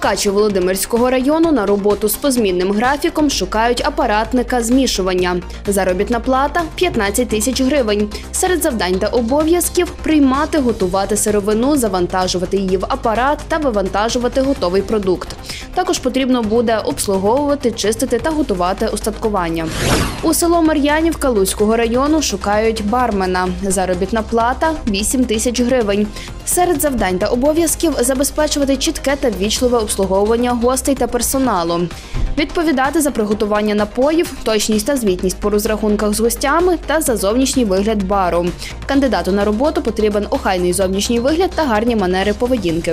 Мукачі Володимирського району на роботу з позмінним графіком шукають апаратника змішування. Заробітна плата – 15 тисяч гривень. Серед завдань та обов'язків – приймати, готувати сировину, завантажувати її в апарат та вивантажувати готовий продукт. Також потрібно буде обслуговувати, чистити та готувати устаткування. У село Мар'янівка Луцького району шукають бармена. Заробітна плата – 8 тисяч гривень. Серед завдань та обов'язків – забезпечувати чітке та ввічливе обслуговування гостей та персоналу, відповідати за приготування напоїв, точність та звітність по розрахунках з гостями та за зовнішній вигляд бару. Кандидату на роботу потрібен охайний зовнішній вигляд та гарні манери поведінки.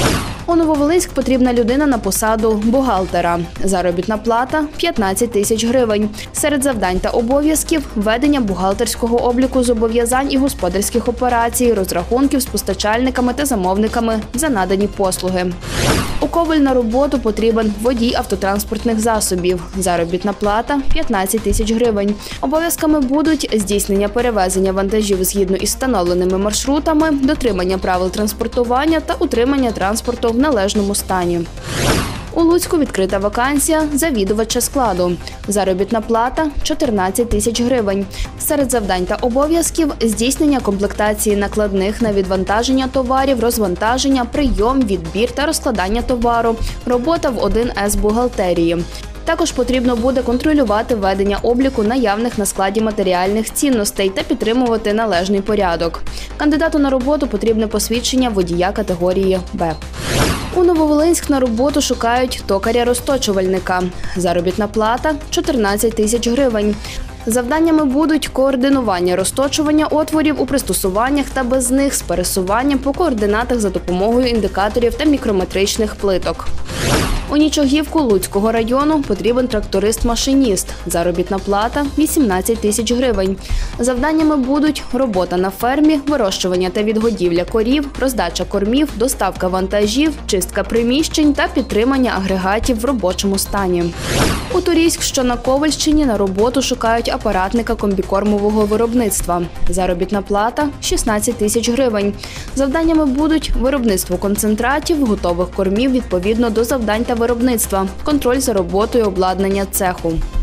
У Нововолинськ потрібна людина на посаду бухгалтера. Заробітна плата – 15 тисяч гривень. Серед завдань та обов'язків – ведення бухгалтерського обліку зобов'язань і господарських операцій, розрахунків з постачальниками та замовниками за надані послуги. У Ковель на роботу потрібен водій автотранспортних засобів. Заробітна плата – 15 тисяч гривень. Обов'язками будуть здійснення перевезення вантажів згідно із встановленими маршрутами, дотримання правил транспортування та утримання транспорту в належному стані. У Луцьку відкрита вакансія завідувача складу. Заробітна плата – 14 тисяч гривень. Серед завдань та обов'язків – здійснення комплектації накладних на відвантаження товарів, розвантаження, прийом, відбір та розкладання товару, робота в 1С бухгалтерії. Також потрібно буде контролювати ведення обліку наявних на складі матеріальних цінностей та підтримувати належний порядок. Кандидату на роботу потрібне посвідчення водія категорії «Б». У Нововолинськ на роботу шукають токаря-розточувальника. Заробітна плата – 14 тисяч гривень. Завданнями будуть координування розточування отворів у пристосуваннях та без них з пересуванням по координатах за допомогою індикаторів та мікрометричних плиток. У Нічогівку Луцького району потрібен тракторист-машиніст. Заробітна плата – 18 тисяч гривень. Завданнями будуть робота на фермі, вирощування та відгодівля корів, роздача кормів, доставка вантажів, чистка приміщень та підтримання агрегатів в робочому стані. У Турійськ, що на Ковальщині, на роботу шукають апаратника комбікормового виробництва. Заробітна плата – 16 тисяч гривень. Завданнями будуть виробництво концентратів, готових кормів відповідно до завдань та виробництва, контроль за роботою обладнання цеху.